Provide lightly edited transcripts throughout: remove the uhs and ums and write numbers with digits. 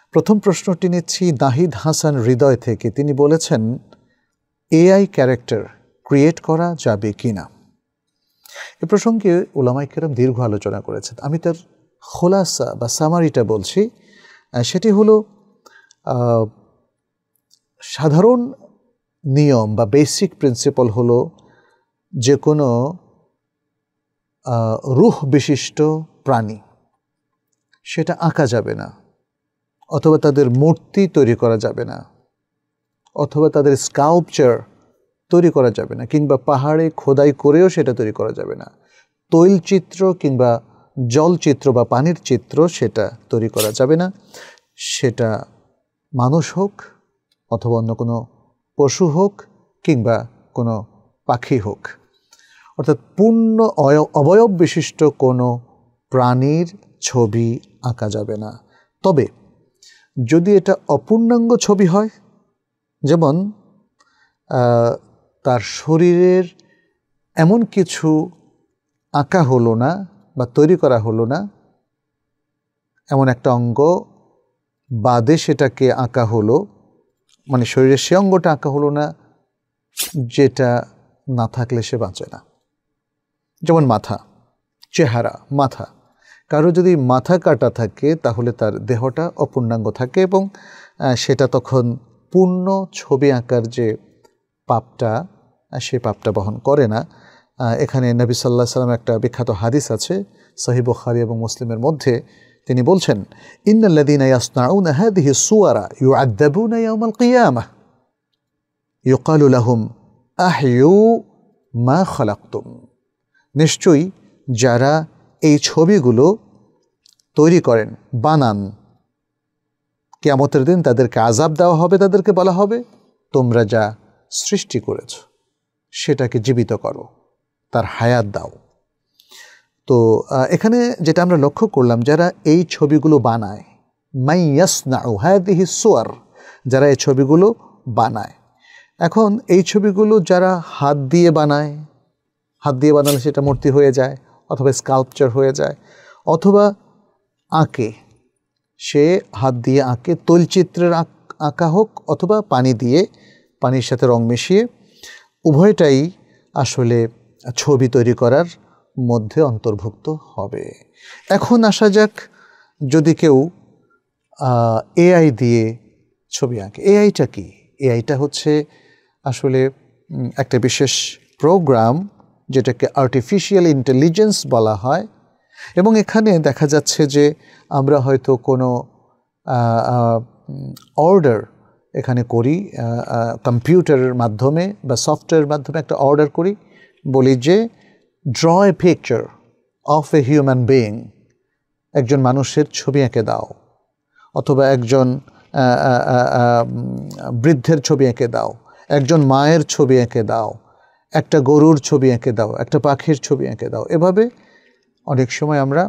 প্রথম প্রশ্নটি নিচ্ছি নাহিদ হাসান হৃদয় থেকে। তিনি বলেছেন, এআই ক্যারেক্টার ক্রিয়েট করা যাবে কিনা? এ প্রসঙ্গে উলামায়ে কেরাম দীর্ঘ আলোচনা করেছেন। আমি তার খোলাসা বা সামারিটা বলছি। সেটি হলো সাধারণ নিয়ম বা বেসিক প্রিন্সিপাল হলো যে কোনো রূহ বিশিষ্ট প্রাণী সেটা আঁকা যাবে না, অথবা তাদের মূর্তি তৈরি করা যাবে না, অথবা তাদের স্কাল্পচার তৈরি করা যাবে না, কিংবা পাহাড়ে খোদাই করেও সেটা তৈরি করা যাবে না। তৈলচিত্র কিংবা জলচিত্র বা পানির চিত্র সেটা তৈরি করা যাবে না। সেটা মানুষ হোক, অথবা অন্য কোনো পশু হোক, কিংবা কোনো পাখি হোক, অর্থাৎ পূর্ণ অবয়ব বিশিষ্ট কোনো প্রাণীর ছবি আঁকা যাবে না। তবে যদি এটা অপূর্ণাঙ্গ ছবি হয়, যেমন তার শরীরের এমন কিছু আঁকা হলো না বা তৈরি করা হলো না, এমন একটা অঙ্গ বাদে সেটাকে আঁকা হলো, মানে শরীরের সে অঙ্গটা আঁকা হলো না যেটা না থাকলে সে বাঁচে না। যেমন মাথা, চেহারা, মাথা। কারো যদি মাথা কাটা থাকে তাহলে তার দেহটা অপূর্ণাঙ্গ থাকে এবং সেটা তখন পূর্ণ ছবি আঁকার যে পাপটা, সে পাপটা বহন করে না। এখানে নবী সাল্লাল্লাহু আলাইহি ওয়াসাল্লাম একটা বিখ্যাত হাদিস আছে সহিহ বুখারী এবং মুসলিমের মধ্যে। তিনি বলছেন, ইন্নাল্লাযীনা ইয়াসনাউনা হাযিহি সুওয়ারা ইউআযাবুনা ইয়াওমাল কিয়ামাহ ইউকালু লাহুম আহইউ মা খালাকতুম। নিশ্চয়ই যারা এই ছবিগুলো তৈরি করেন, বানান, কিয়ামতের দিন তাদেরকে আযাব দেওয়া হবে, তাদেরকে বলা হবে, তোমরা যা সৃষ্টি করেছ সেটাকে জীবিত করো, তার হায়াত দাও। তো এখানে যেটা আমরা লক্ষ্য করলাম, যারা এই ছবিগুলো বানায়, মাই ইয়াসনাউ হাযিহি সুওয়ার, যারা এই ছবিগুলো বানায়। এখন এই ছবিগুলো যারা হাত দিয়ে বানায়, হাত দিয়ে বানালে সেটা মূর্তি হয়ে যায়, অথবা স্কাল্পচার হয়ে যায়, অথবা আঁকে, সে হাত দিয়ে আঁকে, তৈলচিত্রের আঁকা হোক, অথবা পানি দিয়ে, পানির সাথে রং মিশিয়ে, উভয়টাই আসলে ছবি তৈরি করার মধ্যে অন্তর্ভুক্ত হবে। এখন আসা যাক, যদি কেউ এআই দিয়ে ছবি আঁকে। এআইটা কি? এআইটা হচ্ছে আসলে একটা বিশেষ প্রোগ্রাম যেটাকে আর্টিফিশিয়াল ইন্টেলিজেন্স বলা হয়। এবং এখানে দেখা যাচ্ছে যে আমরা হয়তো কোনো অর্ডার এখানে করি, কম্পিউটারের মাধ্যমে বা সফটওয়্যারের মাধ্যমে একটা অর্ডার করি, বলি যে draw a picture of a human being, একজন মানুষের ছবি এঁকে দাও, অথবা একজন বৃদ্ধের ছবি এঁকে দাও, একজন মায়ের ছবি এঁকে দাও, একটা গরুর ছবি এঁকে দাও, একটা পাখির ছবি এঁকে দাও। এভাবে অনেক সময় আমরা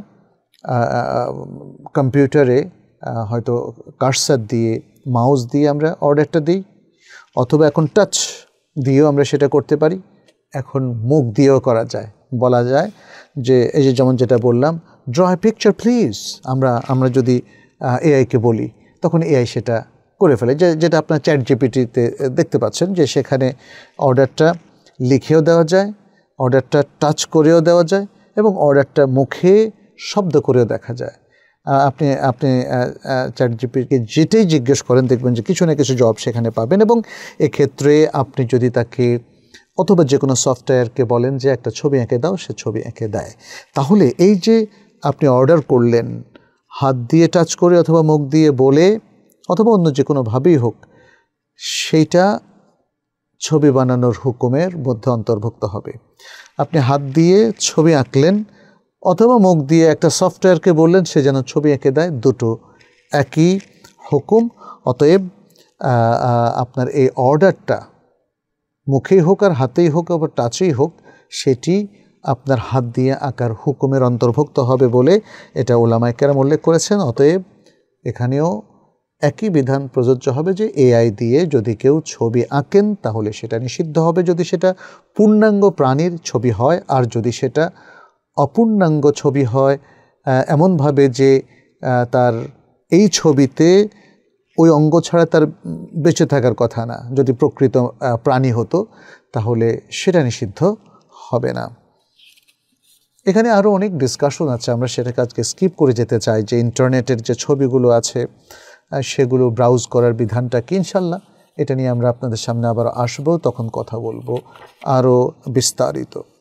কম্পিউটারে হয়তো কার্সার দিয়ে, মাউস দিয়ে আমরা অর্ডারটা দিই, অথবা এখন টাচ দিয়েও আমরা সেটা করতে পারি। এখন মুখ দিয়েও করা যায়, বলা যায় যে এই যে যেমন যেটা বললাম, ড্র এ পিকচার প্লিজ, আমরা যদি এআইকে বলি তখন এআই সেটা করে ফেলে। যেটা আপনার চ্যাট জিপিটিতে দেখতে পাচ্ছেন যে সেখানে অর্ডারটা লিখেও দেওয়া যায়, অর্ডারটা টাচ করেও দেওয়া যায়, এবং অর্ডারটা মুখে শব্দ করেও দেখা যায়। আপনি চ্যাট জিপিটিকে যেটাই জিজ্ঞেস করেন দেখবেন যে কিছু না কিছু জবাব সেখানে পাবেন। এবং এক্ষেত্রে আপনি যদি তাকে অথবা যে কোনো সফটওয়্যারকে বলেন যে একটা ছবি এঁকে দাও, সে ছবি এঁকে দেয়। তাহলে এই যে আপনি অর্ডার করলেন, হাত দিয়ে টাচ করে অথবা মুখ দিয়ে বলে অথবা অন্য যে কোনোভাবেই হোক, সেইটা ছবি বানানোর হুকুমের মধ্যে অন্তর্ভুক্ত হবে। আপনি হাত দিয়ে ছবি আঁকলেন অথবা মুখ দিয়ে একটা সফটওয়্যারকে বললেন সে যেন ছবি এঁকে দেয়, দুটো একই হুকুম। অতএব আপনার এই অর্ডারটা মুখেই হোক আর হাতেই হোক আবার টাচেই হোক, সেটি আপনার হাত দিয়ে আঁকার হুকুমের অন্তর্ভুক্ত হবে বলে এটা উলামায়ে কেরাম উল্লেখ করেছেন। অতএব এখানেও একই বিধান প্রযোজ্য হবে যে এআই দিয়ে যদি কেউ ছবি আঁকেন তাহলে সেটা নিষিদ্ধ হবে, যদি সেটা পূর্ণাঙ্গ প্রাণীর ছবি হয়। আর যদি সেটা অপূর্ণাঙ্গ ছবি হয়, এমনভাবে যে তার এই ছবিতে ওই অঙ্গ ছাড়া তার বেঁচে থাকার কথা না। যদি প্রকৃত প্রাণী হতো তাহলে সেটা নিষিদ্ধ হবে না। এখানে আরও অনেক ডিসকাশন আছে, আমরা সেটাকে আজকে স্কিপ করে যেতে চাই। যে ইন্টারনেটের যে ছবিগুলো আছে সেগুলো ব্রাউজ করার বিধানটা কি, ইনশাল্লাহ এটা নিয়ে আমরা আপনাদের সামনে আবার আসবো, তখন কথা বলবো আরও বিস্তারিত।